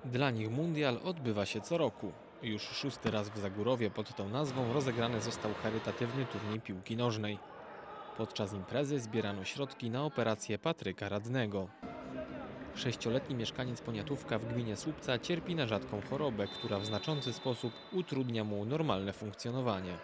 Dla nich mundial odbywa się co roku. Już 6. raz w Zagórowie pod tą nazwą rozegrany został charytatywny turniej piłki nożnej. Podczas imprezy zbierano środki na operację Patryka Radnego. 6-letni mieszkaniec Poniatówka w gminie Słupca cierpi na rzadką chorobę, która w znaczący sposób utrudnia mu normalne funkcjonowanie.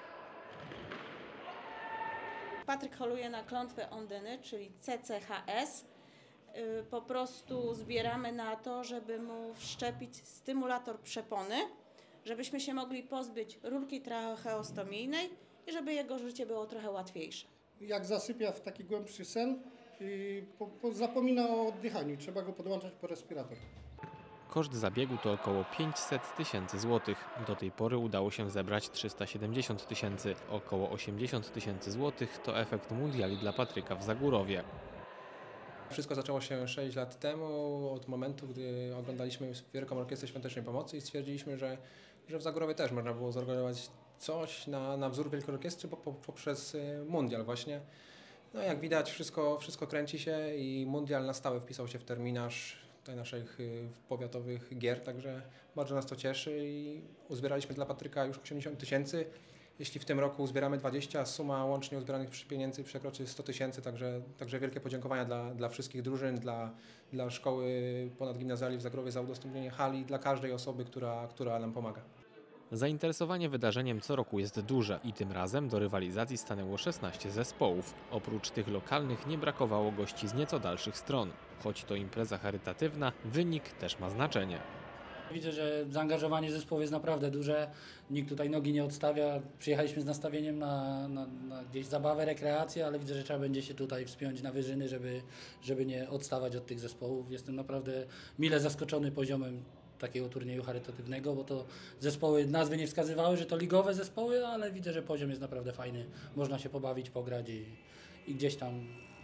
Patryk choruje na klątwę Ondyny, czyli CCHS. Po prostu zbieramy na to, żeby mu wszczepić stymulator przepony, żebyśmy się mogli pozbyć rurki tracheostomijnej i żeby jego życie było trochę łatwiejsze. Jak zasypia w taki głębszy sen, zapomina o oddychaniu, trzeba go podłączać po respirator. Koszt zabiegu to około 500 000 złotych. Do tej pory udało się zebrać 370 000. Około 80 000 złotych to efekt mundiali dla Patryka w Zagórowie. Wszystko zaczęło się 6 lat temu, od momentu, gdy oglądaliśmy Wielką Orkiestrę Świątecznej Pomocy i stwierdziliśmy, że w Zagórowie też można było zorganizować coś na wzór Wielkiej Orkiestry poprzez mundial właśnie. No jak widać wszystko kręci się i mundial na stałe wpisał się w terminarz naszych powiatowych gier, także bardzo nas to cieszy i uzbieraliśmy dla Patryka już 80 000. Jeśli w tym roku uzbieramy 20, suma łącznie uzbieranych pieniędzy przekroczy 100 000, także wielkie podziękowania dla wszystkich drużyn, dla szkoły ponadgimnazjalnej w Zagrówie za udostępnienie hali, dla każdej osoby, która nam pomaga. Zainteresowanie wydarzeniem co roku jest duże i tym razem do rywalizacji stanęło 16 zespołów. Oprócz tych lokalnych nie brakowało gości z nieco dalszych stron. Choć to impreza charytatywna, wynik też ma znaczenie. Widzę, że zaangażowanie zespołu jest naprawdę duże. Nikt tutaj nogi nie odstawia. Przyjechaliśmy z nastawieniem na gdzieś zabawę, rekreację, ale widzę, że trzeba będzie się tutaj wspiąć na wyżyny, żeby nie odstawać od tych zespołów. Jestem naprawdę mile zaskoczony poziomem takiego turnieju charytatywnego, bo to zespoły, nazwy nie wskazywały, że to ligowe zespoły, ale widzę, że poziom jest naprawdę fajny. Można się pobawić, pograć i gdzieś tam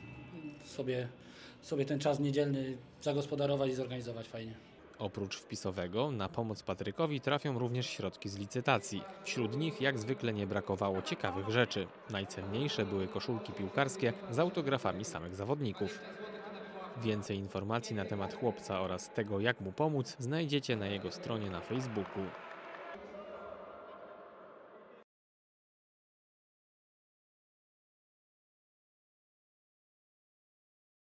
sobie ten czas niedzielny zagospodarować i zorganizować fajnie. Oprócz wpisowego na pomoc Patrykowi trafią również środki z licytacji. Wśród nich jak zwykle nie brakowało ciekawych rzeczy. Najcenniejsze były koszulki piłkarskie z autografami samych zawodników. Więcej informacji na temat chłopca oraz tego, jak mu pomóc, znajdziecie na jego stronie na Facebooku.